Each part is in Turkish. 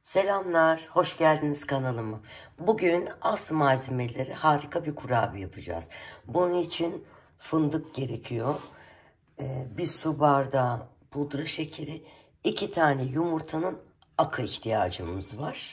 Selamlar, hoş geldiniz kanalıma. Bugün az malzemeleri harika bir kurabiye yapacağız. Bunun için fındık gerekiyor. Bir su bardağı pudra şekeri, 2 tane yumurtanın akı ihtiyacımız var.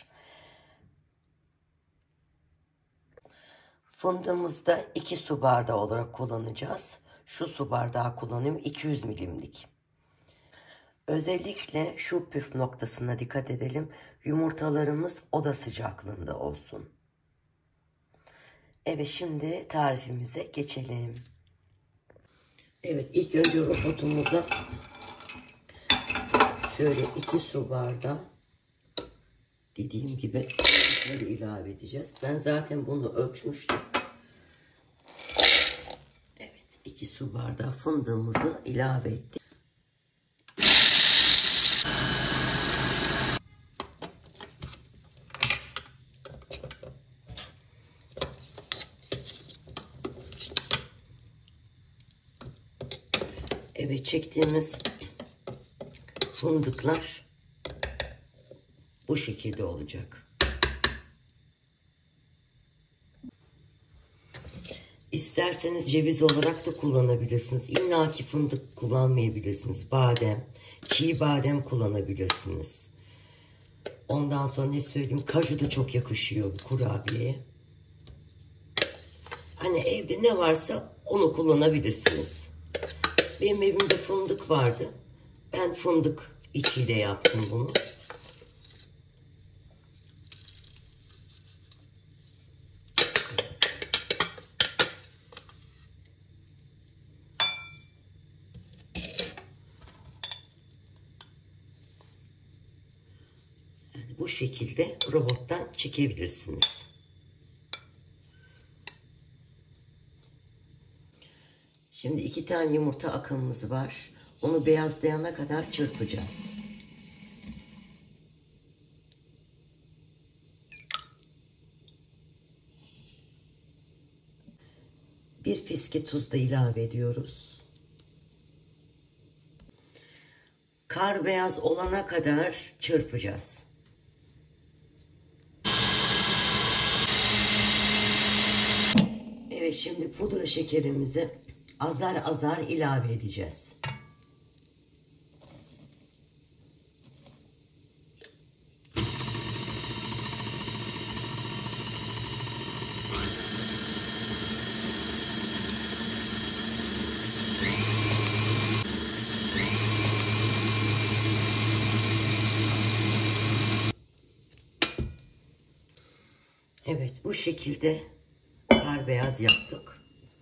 Fındığımızı da 2 su bardağı olarak kullanacağız. Şu su bardağı kullanıyorum, 200 milimlik. Özellikle şu püf noktasına dikkat edelim. Yumurtalarımız oda sıcaklığında olsun. Evet, şimdi tarifimize geçelim. Evet, ilk önce robotumuza şöyle 2 su bardağı dediğim gibi böyle ilave edeceğiz. Ben zaten bunu ölçmüştüm. Evet, 2 su bardağı fındığımızı ilave ettik. Evet, çektiğimiz fındıklar bu şekilde olacak. İsterseniz ceviz olarak da kullanabilirsiniz. İlla ki fındık kullanmayabilirsiniz. Badem, çiğ badem kullanabilirsiniz. Ondan sonra ne söyleyeyim? Kaju da çok yakışıyor bu kurabiyeye. Hani evde ne varsa onu kullanabilirsiniz. Benim evimde fındık vardı. Ben fındık içiyle yaptım bunu. Yani bu şekilde robottan çekebilirsiniz. Şimdi 2 tane yumurta akımımız var. Onu beyazlayana kadar çırpacağız. Bir fiske tuz da ilave ediyoruz. Kar beyaz olana kadar çırpacağız. Evet, şimdi pudra şekerimizi azar azar ilave edeceğiz. Evet, bu şekilde kar beyaz yaptık.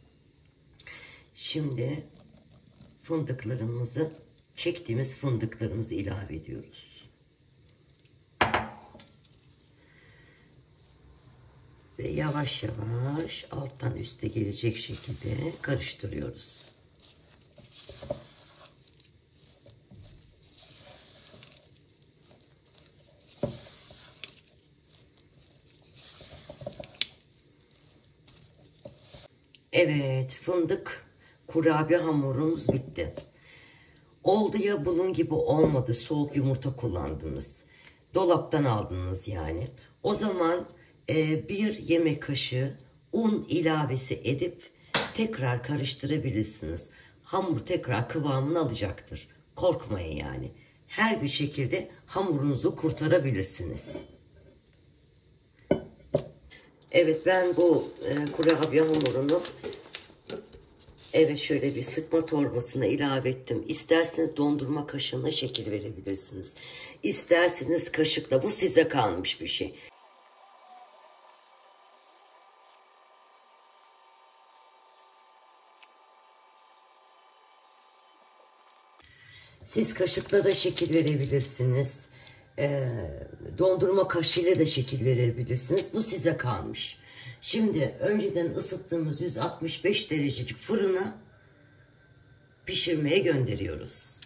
Şimdi fındıklarımızı, çektiğimiz fındıklarımızı ilave ediyoruz. Ve yavaş yavaş alttan üste gelecek şekilde karıştırıyoruz. Evet, fındık kurabiye hamurumuz bitti. Oldu ya bunun gibi olmadı, soğuk yumurta kullandınız. Dolaptan aldınız yani. O zaman bir yemek kaşığı un ilavesi edip tekrar karıştırabilirsiniz. Hamur tekrar kıvamını alacaktır. Korkmayın yani. Her bir şekilde hamurunuzu kurtarabilirsiniz. Evet, ben bu kurabiye hamurunu şöyle bir sıkma torbasına ilave ettim. İsterseniz dondurma kaşığına şekil verebilirsiniz. İsterseniz kaşıkla. Bu size kalmış bir şey. Siz kaşıkla da şekil verebilirsiniz. Dondurma kaşığıyla da şekil verebilirsiniz. Bu size kalmış. Şimdi önceden ısıttığımız 165 derecelik fırına pişirmeye gönderiyoruz.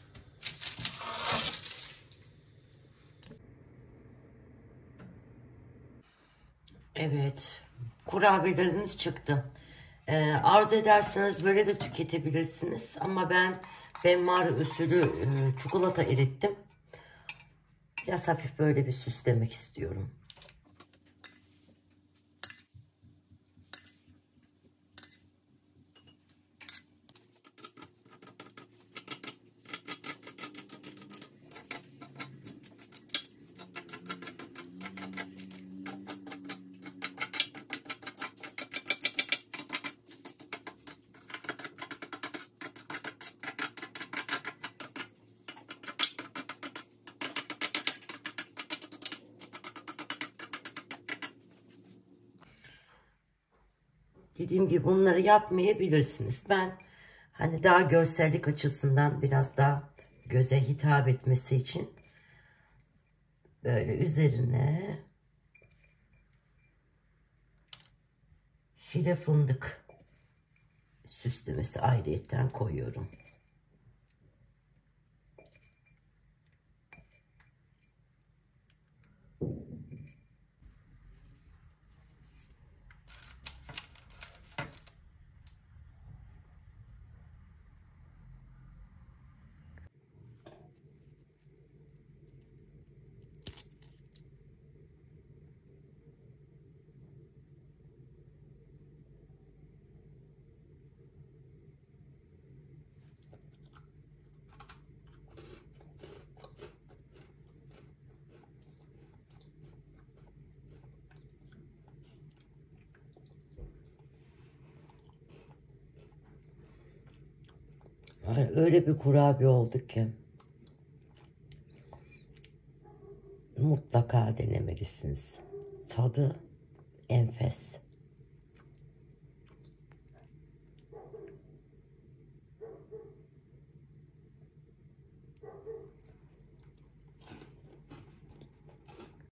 Evet, kurabiyeleriniz çıktı. Arzu ederseniz böyle de tüketebilirsiniz. Ama ben benmari usulü çikolata erittim. Biraz hafif böyle bir süslemek istiyorum. Dediğim gibi bunları yapmayabilirsiniz. Ben hani daha görsellik açısından biraz daha göze hitap etmesi için böyle üzerine file fındık süslemesi ayrıyetten koyuyorum. Yani öyle bir kurabiye oldu ki mutlaka denemelisiniz. Tadı enfes.